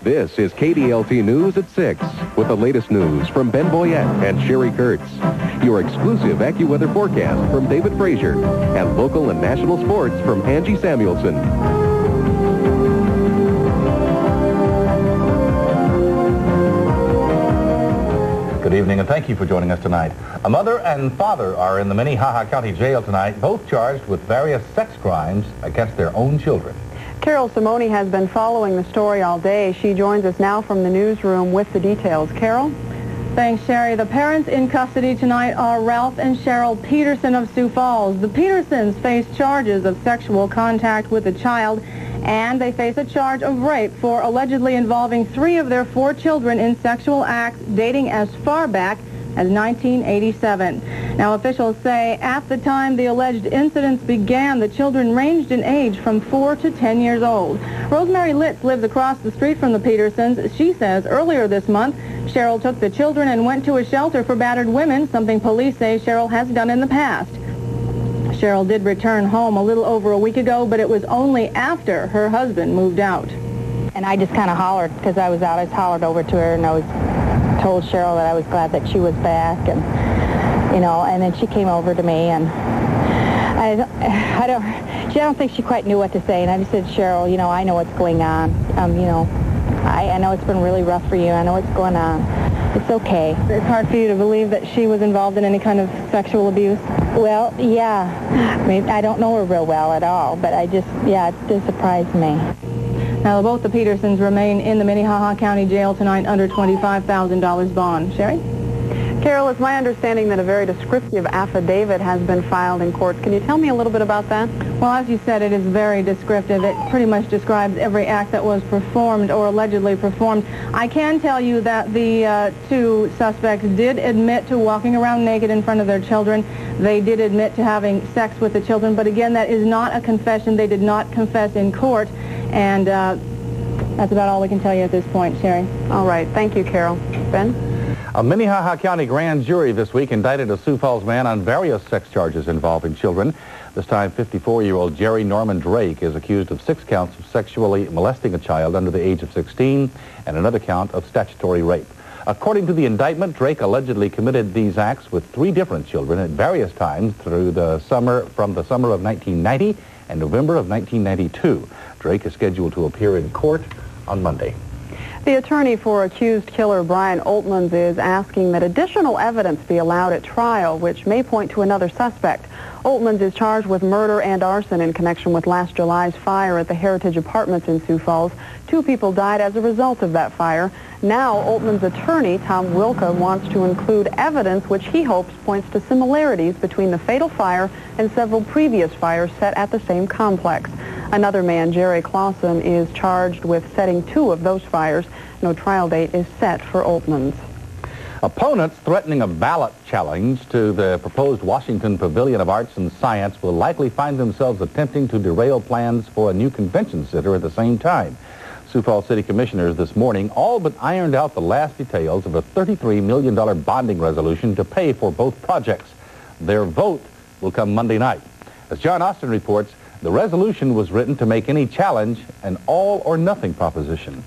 This is KDLT News at 6 with the latest news from Ben Boyette and Sherry Kurtz. Your exclusive AccuWeather forecast from David Frazier and local and national sports from Angie Samuelson. Good evening and thank you for joining us tonight. A mother and father are in the Minnehaha County Jail tonight, both charged with various sex crimes against their own children. Carol Simone has been following the story all day. She joins us now from the newsroom with the details. Carol? Thanks, Sherry. The parents in custody tonight are Ralph and Cheryl Peterson of Sioux Falls. The Petersons face charges of sexual contact with a child, and they face a charge of rape for allegedly involving 3 of their 4 children in sexual acts dating as far back as 1987. Now, officials say at the time the alleged incidents began, the children ranged in age from 4 to 10 years old. Rosemary Litz lives across the street from the Petersons. She says earlier this month, Cheryl took the children and went to a shelter for battered women, something police say Cheryl has done in the past. Cheryl did return home a little over a week ago, but it was only after her husband moved out. And I just kind of hollered because I was out. I just hollered over to her, and I told Cheryl that I was glad that she was back, and and then she came over to me, and I don't think she quite knew what to say, and I just said, Cheryl, I know what's going on. I know it's been really rough for you. I know what's going on. It's okay. It's hard for you to believe that she was involved in any kind of sexual abuse? Well, yeah. I mean, I don't know her real well at all, but it did surprise me. Now, both the Petersons remain in the Minnehaha County Jail tonight under $25,000 bond. Sherry? Carol, it's my understanding that a very descriptive affidavit has been filed in court. Can you tell me a little bit about that? Well, as you said, it is very descriptive. It pretty much describes every act that was performed or allegedly performed. I can tell you that the 2 suspects did admit to walking around naked in front of their children. They did admit to having sex with the children, but again, that is not a confession. They did not confess in court, and that's about all we can tell you at this point, Sherry. All right. Thank you, Carol. Ben? A Minnehaha County grand jury this week indicted a Sioux Falls man on various sex charges involving children. This time, 54-year-old Jerry Norman Drake is accused of 6 counts of sexually molesting a child under the age of 16 and another count of statutory rape. According to the indictment, Drake allegedly committed these acts with 3 different children at various times from the summer of 1990 and November of 1992. Drake is scheduled to appear in court on Monday. The attorney for accused killer Brian Oltmans is asking that additional evidence be allowed at trial, which may point to another suspect. Oltmans is charged with murder and arson in connection with last July's fire at the Heritage Apartments in Sioux Falls. 2 people died as a result of that fire. Now, Oltmans' attorney, Tom Wilka, wants to include evidence which he hopes points to similarities between the fatal fire and several previous fires set at the same complex. Another man, Jerry Clausen, is charged with setting 2 of those fires. No trial date is set for Oltmans. Opponents threatening a ballot challenge to the proposed Washington Pavilion of Arts and Science will likely find themselves attempting to derail plans for a new convention center at the same time. Sioux Falls City Commissioners this morning all but ironed out the last details of a $33 million bonding resolution to pay for both projects. Their vote will come Monday night. As John Austin reports, the resolution was written to make any challenge an all-or-nothing proposition.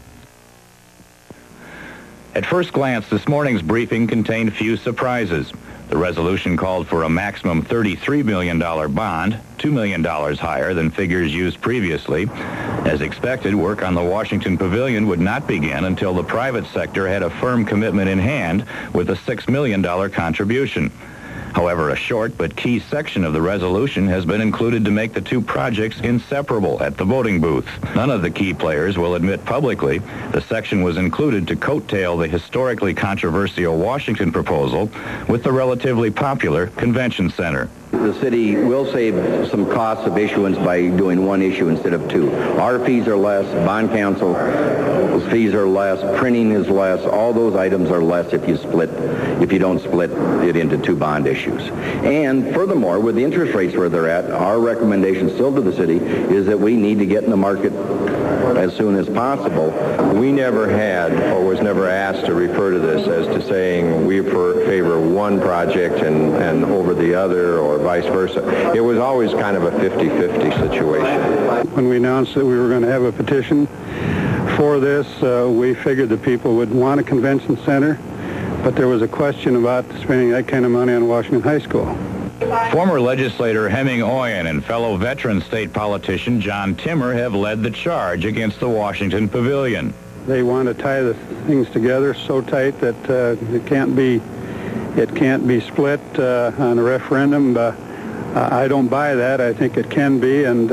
At first glance, this morning's briefing contained few surprises. The resolution called for a maximum $33 million bond, $2 million higher than figures used previously. As expected, work on the Washington Pavilion would not begin until the private sector had a firm commitment in hand with a $6 million contribution. However, a short but key section of the resolution has been included to make the 2 projects inseparable at the voting booth. None of the key players will admit publicly the section was included to coattail the historically controversial Washington proposal with the relatively popular convention center. The city will save some costs of issuance by doing 1 issue instead of 2. Our fees are less, bond council fees are less, printing is less, all those items are less if you don't split it into 2 bond issues. And furthermore, with the interest rates where they're at, our recommendation still to the city is that we need to get in the market as soon as possible. We never had or was never asked to refer to this as to saying we favor one project and over the other or vice versa. It was always kind of a 50-50 situation. When we announced that we were going to have a petition for this. We figured the people would want a convention center, but there was a question about spending that kind of money on Washington High School. Former legislator Hemming Oyen and fellow veteran state politician John Timmer have led the charge against the Washington Pavilion. They want to tie the things together so tight that it can't be split on a referendum. I don't buy that. I think it can be, and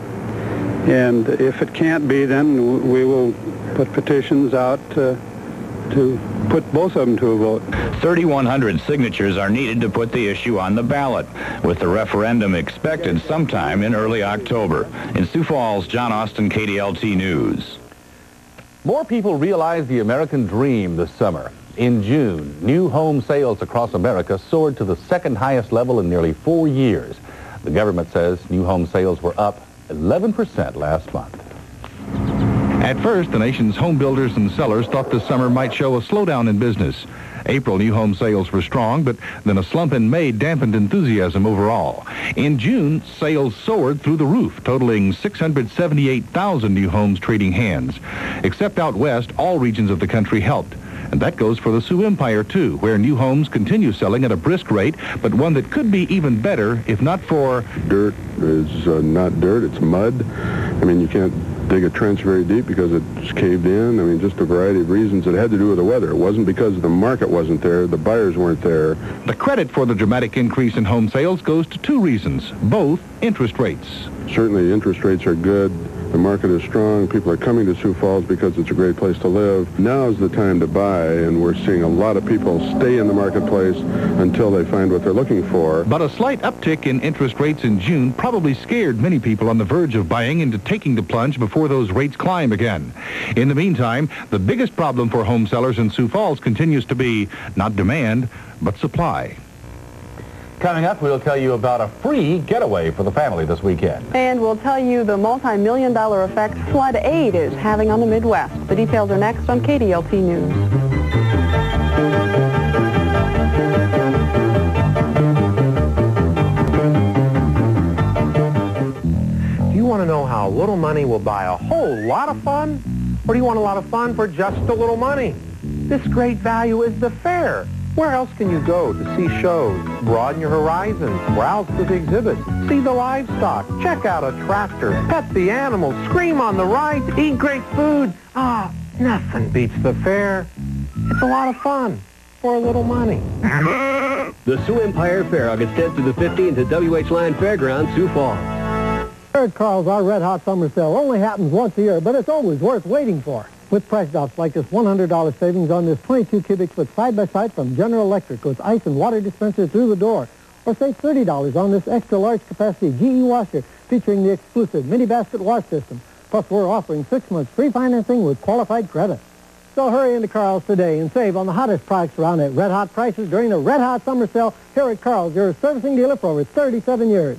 if it can't be, then we will put petitions out to put both of them to a vote. 3,100 signatures are needed to put the issue on the ballot, with the referendum expected sometime in early October. In Sioux Falls, John Austin, KDLT News. More people realize the American dream this summer. In June, new home sales across America soared to the second highest level in nearly 4 years. The government says new home sales were up 11% last month. At first, the nation's home builders and sellers thought this summer might show a slowdown in business. April new home sales were strong, but then a slump in May dampened enthusiasm overall. In June, sales soared through the roof, totaling 678,000 new homes trading hands. Except out west, all regions of the country helped. And that goes for the Sioux Empire, too, where new homes continue selling at a brisk rate, but one that could be even better if not for... Dirt is not dirt, it's mud. I mean, you can't dig a trench very deep because it's caved in. I mean, just a variety of reasons. It had to do with the weather. It wasn't because the market wasn't there, the buyers weren't there. The credit for the dramatic increase in home sales goes to two reasons, both interest rates. Certainly, interest rates are good. The market is strong. People are coming to Sioux Falls because it's a great place to live. Now's the time to buy, and we're seeing a lot of people stay in the marketplace until they find what they're looking for. But a slight uptick in interest rates in June probably scared many people on the verge of buying into taking the plunge before those rates climb again. In the meantime, the biggest problem for home sellers in Sioux Falls continues to be not demand, but supply. Coming up, we'll tell you about a free getaway for the family this weekend. And we'll tell you the multi-million-dollar effect flood aid is having on the Midwest. The details are next on KDLT News. Do you want to know how little money will buy a whole lot of fun? Or do you want a lot of fun for just a little money? This great value is the fair. Where else can you go to see shows, broaden your horizons, browse through the exhibits, see the livestock, check out a tractor, pet the animals, scream on the rides, eat great food? Nothing beats the fair. It's a lot of fun for a little money. The Sioux Empire Fair, August 10th through the 15th at W.H. Line Fairgrounds, Sioux Falls. Here at Karls, our Red Hot Summer Sale only happens once a year, but it's always worth waiting for. With price drops like this $100 savings on this 22 cubic foot side-by-side from General Electric with ice and water dispenser through the door. Or save $30 on this extra large capacity GE washer featuring the exclusive mini basket wash system. Plus, we're offering 6 months free financing with qualified credit. So hurry into Karls today and save on the hottest products around at Red Hot prices during the Red Hot Summer Sale here at Karls, your servicing dealer for over 37 years.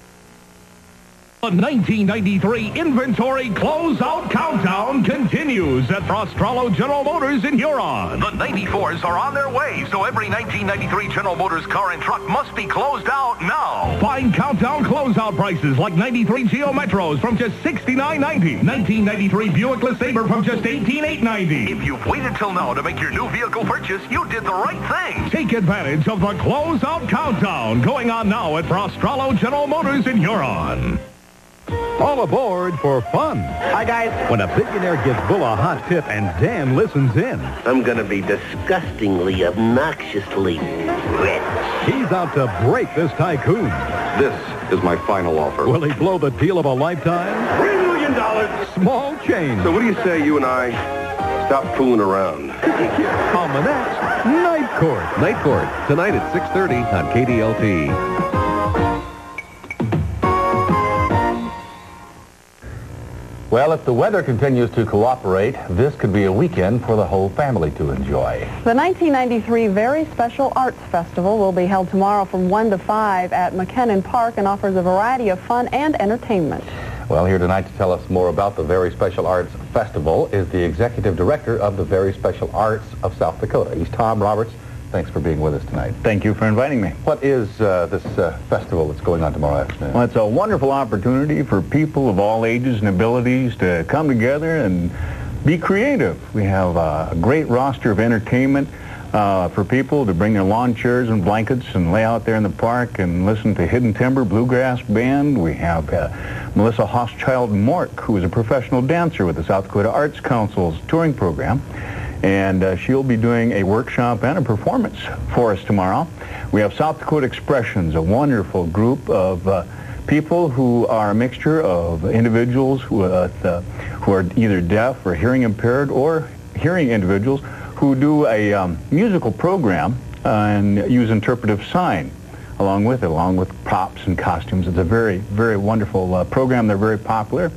The 1993 Inventory Closeout Countdown continues at Prostrollo General Motors in Huron. The 94s are on their way, so every 1993 General Motors car and truck must be closed out now. Find countdown closeout prices like 93 Geo Metros from just $69.90. 1993 Buick LeSabre from just $18,890. If you've waited till now to make your new vehicle purchase, you did the right thing. Take advantage of the Closeout Countdown going on now at Prostrollo General Motors in Huron. All aboard for fun. Hi, guys. When a billionaire gives Bull a hot tip and Dan listens in. I'm going to be disgustingly, obnoxiously rich. He's out to break this tycoon. This is my final offer. Will he blow the deal of a lifetime? $3 million. Small change. So what do you say you and I stop fooling around? On the next Night Court. Night Court, tonight at 6:30 on KDLT. Well, if the weather continues to cooperate, this could be a weekend for the whole family to enjoy. The 1993 Very Special Arts Festival will be held tomorrow from 1 to 5 at McKinnon Park and offers a variety of fun and entertainment. Well, here tonight to tell us more about the Very Special Arts Festival is the Executive Director of the Very Special Arts of South Dakota. He's Tom Roberts. Thanks for being with us tonight. Thank you for inviting me. What is this festival that's going on tomorrow afternoon? Well, it's a wonderful opportunity for people of all ages and abilities to come together and be creative. We have a great roster of entertainment for people to bring their lawn chairs and blankets and lay out there in the park and listen to Hidden Timber Bluegrass Band. We have Melissa Hochschild-Mork, who is a professional dancer with the South Dakota Arts Council's touring program. And she'll be doing a workshop and a performance for us tomorrow. We have South Dakota Expressions, a wonderful group of people who are a mixture of individuals who are either deaf or hearing impaired or hearing individuals who do a musical program and use interpretive sign along with props and costumes. It's a very, very wonderful program. They're very popular.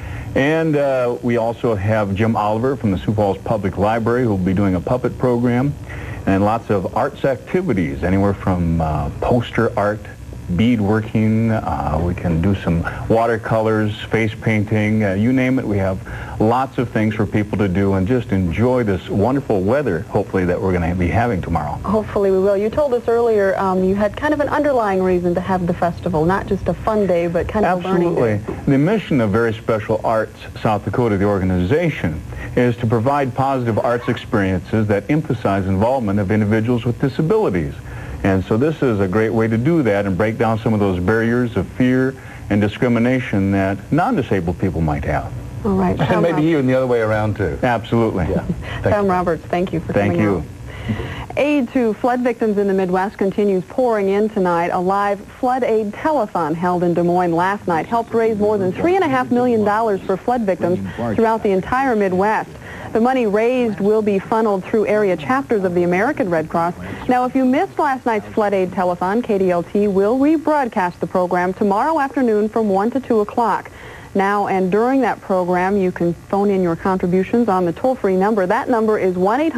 And we also have Jim Oliver from the Sioux Falls Public Library, who will be doing a puppet program, and lots of arts activities, anywhere from poster art, beadworking. We can do some watercolors, face painting, you name it. We have lots of things for people to do and just enjoy this wonderful weather, hopefully, that we're going to be having tomorrow. Hopefully we will. You told us earlier you had kind of an underlying reason to have the festival, not just a fun day, but kind of a learning day. Absolutely. The mission of Very Special Arts South Dakota, the organization, is to provide positive arts experiences that emphasize involvement of individuals with disabilities. And so this is a great way to do that and break down some of those barriers of fear and discrimination that non-disabled people might have. All right. And maybe even the other way around, too. Absolutely. Yeah. Tom Roberts, thank you for coming out. Thank you. Aid to flood victims in the Midwest continues pouring in tonight. A live flood aid telethon held in Des Moines last night helped raise more than $3.5 million for flood victims throughout the entire Midwest. The money raised will be funneled through area chapters of the American Red Cross. Now, if you missed last night's flood aid telethon, KDLT will rebroadcast the program tomorrow afternoon from 1 to 2 o'clock. Now and during that program, you can phone in your contributions on the toll-free number. That number is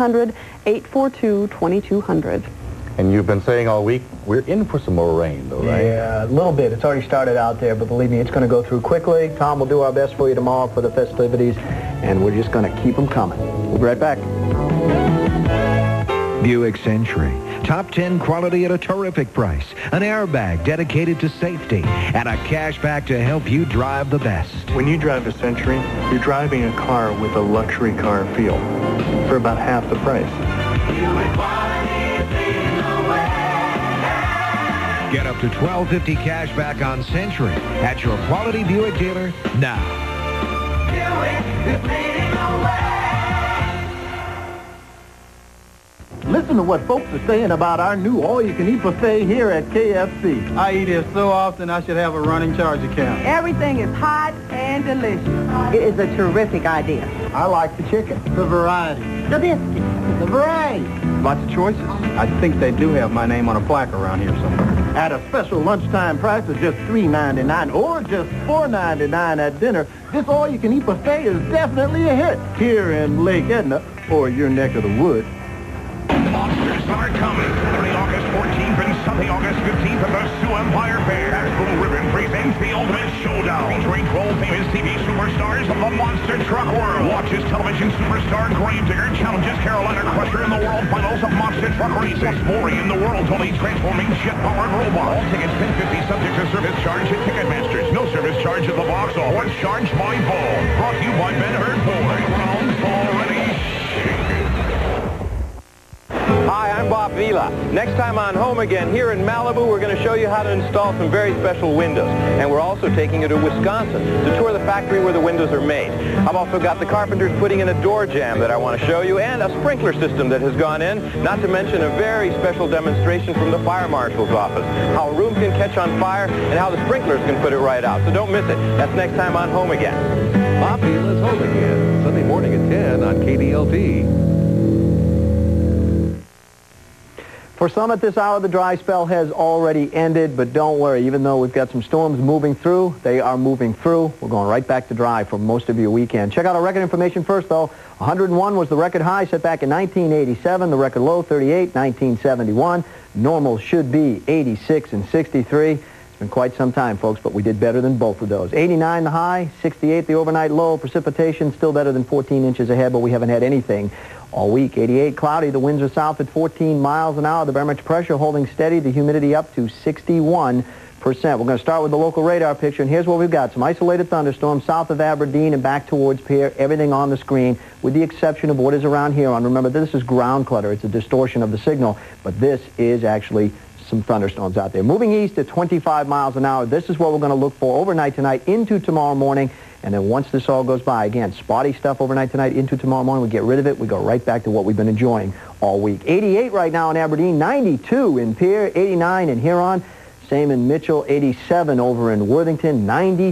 1-800-842-2200. And you've been saying all week, we're in for some more rain, though, right? Yeah, a little bit. It's already started out there, but believe me, it's going to go through quickly. Tom will do our best for you tomorrow for the festivities, and we're just going to keep them coming. We'll be right back. Buick Century. Top 10 quality at a terrific price. An airbag dedicated to safety. And a cashback to help you drive the best. When you drive a Century, you're driving a car with a luxury car feel for about half the price. Get up to $12.50 cash back on Century at your quality Buick dealer now. Buick is leading the way. Listen to what folks are saying about our new all-you-can-eat buffet here at KFC. I eat here so often I should have a running charge account. Everything is hot and delicious. It is a terrific idea. I like the chicken. The variety. The biscuits. The variety. Lots of choices. I think they do have my name on a plaque around here somewhere. At a special lunchtime price of just $3.99 or just $4.99 at dinner, this all-you-can-eat buffet is definitely a hit here in Lake Edna or your neck of the woods. Monsters are coming. Saturday, August 14th and Sunday, August 15th at the Sioux Empire Fair. As Blue Ribbon presents the Ultimate Showdown, featuring 12 famous TV superstars of the monster truck world. Watch as television superstar Gravedigger challenges Carolina Crusher in the world finals of monster truck racing. Exploring in the world's only transforming jet-powered robot. All tickets $10.50 subject to service charge at Ticketmasters. No service charge at the box office. Charged by phone. Brought to you by Ben-Hur Ford. Grounds already shaken. Hi, I'm Bob Vila. Next time on Home Again, here in Malibu, we're going to show you how to install some very special windows. And we're also taking you to Wisconsin to tour the factory where the windows are made. I've also got the carpenters putting in a door jamb that I want to show you, and a sprinkler system that has gone in, not to mention a very special demonstration from the fire marshal's office, how a room can catch on fire and how the sprinklers can put it right out. So don't miss it. That's next time on Home Again. Bob Vila's Home Again, Sunday morning at 10 on KDLT. For some at this hour, the dry spell has already ended, but don't worry. Even though we've got some storms moving through, they are moving through. We're going right back to dry for most of your weekend. Check out our record information first, though. 101 was the record high set back in 1987. The record low, 38, 1971. Normal should be 86 and 63. It's been quite some time, folks, but we did better than both of those. 89 the high, 68 the overnight low. Precipitation still better than 14 inches ahead, but we haven't had anything all week. 88 cloudy. The winds are south at 14 miles an hour. The barometric pressure holding steady. The humidity up to 61%. We're going to start with the local radar picture, and here's what we've got. Some isolated thunderstorms south of Aberdeen and back towards Pierre. Everything on the screen, with the exception of what is around here. And remember, this is ground clutter. It's a distortion of the signal, but this is actually some thunderstorms out there. Moving east at 25 miles an hour. This is what we're going to look for overnight tonight into tomorrow morning. And then once this all goes by, again, spotty stuff overnight tonight into tomorrow morning. We get rid of it. We go right back to what we've been enjoying all week. 88 right now in Aberdeen, 92 in Pierre, 89 in Huron. Same in Mitchell, 87 over in Worthington,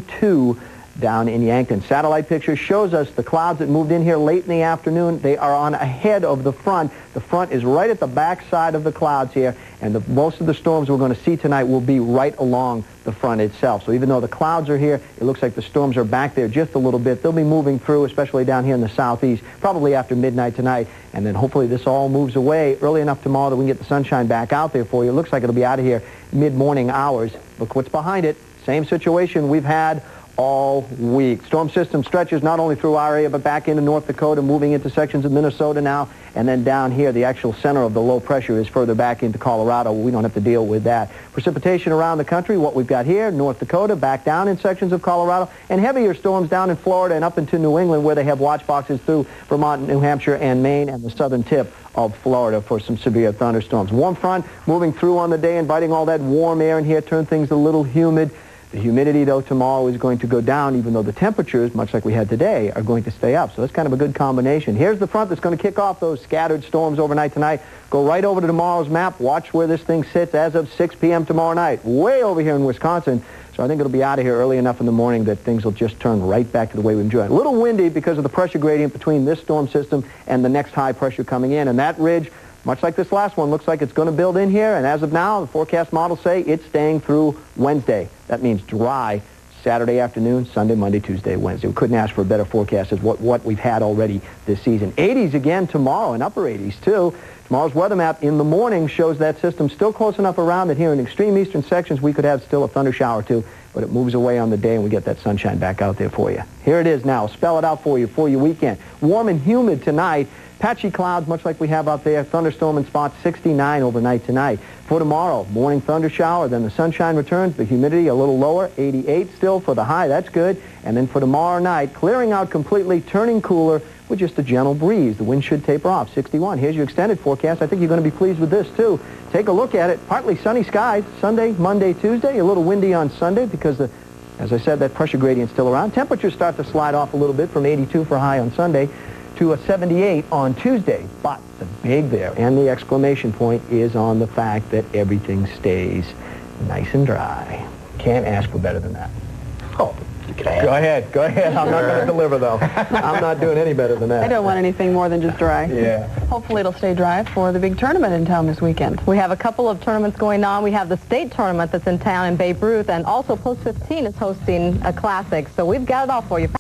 92 down in Yankton. Satellite picture shows us the clouds that moved in here late in the afternoon. They are on ahead of the front. The front is right at the back side of the clouds here, and most of the storms we're going to see tonight will be right along the front itself. So even though the clouds are here, it looks like the storms are back there just a little bit. They'll be moving through, especially down here in the southeast, probably after midnight tonight, and then hopefully this all moves away early enough tomorrow that we can get the sunshine back out there for you. It looks like it'll be out of here mid-morning hours. Look what's behind it. Same situation we've had all week. Storm system stretches not only through our area, but back into North Dakota, moving into sections of Minnesota now, and then down here, the actual center of the low pressure is further back into Colorado. We don't have to deal with that. Precipitation around the country, what we've got here, North Dakota, back down in sections of Colorado, and heavier storms down in Florida and up into New England, where they have watch boxes through Vermont, New Hampshire, and Maine, and the southern tip of Florida for some severe thunderstorms. Warm front moving through on the day, inviting all that warm air in here, turn things a little humid. The humidity, though, tomorrow is going to go down, even though the temperatures, much like we had today, are going to stay up. So that's kind of a good combination. Here's the front that's going to kick off those scattered storms overnight tonight. Go right over to tomorrow's map. Watch where this thing sits as of 6 p.m. tomorrow night, way over here in Wisconsin. So I think it'll be out of here early enough in the morning that things will just turn right back to the way we enjoy it. A little windy because of the pressure gradient between this storm system and the next high pressure coming in. And that ridge, much like this last one, looks like it's going to build in here, and as of now, the forecast models say it's staying through Wednesday. That means dry Saturday afternoon, Sunday, Monday, Tuesday, Wednesday. We couldn't ask for a better forecast as what we've had already this season. 80s again tomorrow, and upper 80s too. Tomorrow's weather map in the morning shows that system still close enough around that here in extreme eastern sections we could have still a thunder shower or two, but it moves away on the day and we get that sunshine back out there for you. Here it is now. I'll spell it out for your weekend. Warm and humid tonight. Patchy clouds, much like we have out there. Thunderstorm in spots, 69 overnight tonight. For tomorrow, morning thunder shower, then the sunshine returns, the humidity a little lower, 88 still for the high, that's good. And then for tomorrow night, clearing out completely, turning cooler with just a gentle breeze. The wind should taper off, 61. Here's your extended forecast. I think you're going to be pleased with this, too. Take a look at it. Partly sunny skies, Sunday, Monday, Tuesday. A little windy on Sunday because, as I said, that pressure gradient's still around. Temperatures start to slide off a little bit from 82 for high on Sunday to a 78 on Tuesday. But the big there and the exclamation point is on the fact that everything stays nice and dry. Can't ask for better than that. Oh, go ahead. I'm not going to deliver, though. I'm not doing any better than that. I don't want anything more than just dry. Yeah. Hopefully it'll stay dry for the big tournament in town this weekend. We have a couple of tournaments going on. We have the state tournament that's in town in Babe Ruth, and also Post 15 is hosting a classic. So we've got it all for you.